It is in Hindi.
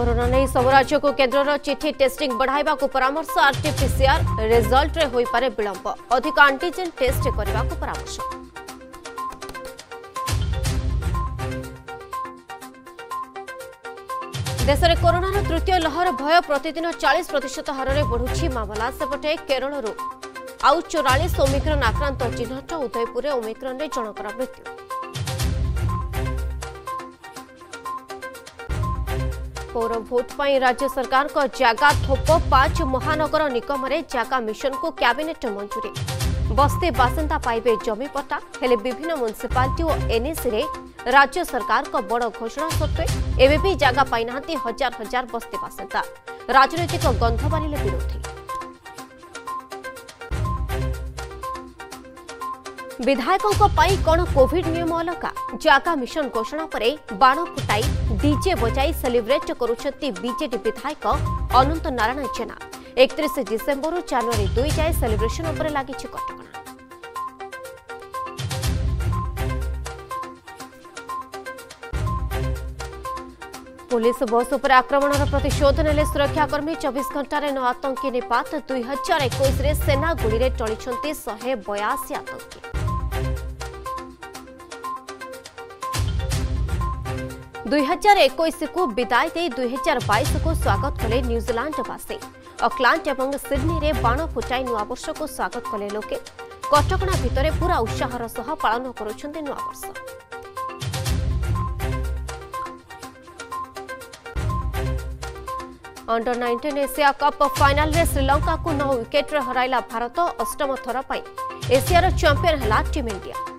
कोरोना नहीं सब राज्य को केन्द्र चिठी टेस्टिंग बढ़ाइबा को परामर्श। आरटीपीसीआर रिजल्ट रे होई पारे विलंब, अधिक एंटीजन टेस्ट करबा को परामर्श। देश में कोरोना तृतीय लहर भय प्रतिदिन 40% हार में बढ़ुछि मामला। सेपटे केरल आउ 44 ओमिक्रन आक्रांत चिन्हट। उदयपुर ओमिक्रन रे जनकर मृत्यु। पौर भोट पर राज्य सरकार को जागा थोप 5 महानगर निगम रे जागा मिशन को कैबिनेट मंजूरी। बस्ती बासिंदा पाइबे जमी पट्टा हेले विभिन्न म्युनिसिपालिटी और एनएसी रे राज्य सरकार को बड़ घोषणा सत्वे एवं भी जागा पाई नांती हजार हजार बस्ती बासिंदा। राजनैतिक गंध बारिले विरोधी। विधायकों पाई कौन कोविड नियम अलगा? जागा मिशन घोषणा पर बाण फुटाई डीजे बजाई सेलिब्रेट करुछंती बीजेडी विधायक अनंत नारायण जेना। 31 डिसेम्बर जनवरी 2 जाए सेलिब्रेशन उपर लागि कटकणा। पुलिस बस उपर आक्रमण प्रतिशोध नेले सुरक्षाकर्मी। 24 घंटे 9 आतंकी निपात। 2021 रे सेना गुड़ी रे टळिछंती 182 आतंकी। 2021 को विदाय दे 2022 को स्वागत कले न्यूजीलैंडवासी। ऑकलैंड और सिडनी रे बाण फुटाई नुआवर्ष को स्वागत कले लोके। कटकणा भितर पूरा उत्साहर सह पालन करुछंती नुआवर्ष। अंडर 19 एशिया कप फाइनल रे श्रीलंका को 9 विकेट रे हराइला भारत। अष्टम थर पर एशियार चैंपियन हला टीम इंडिया।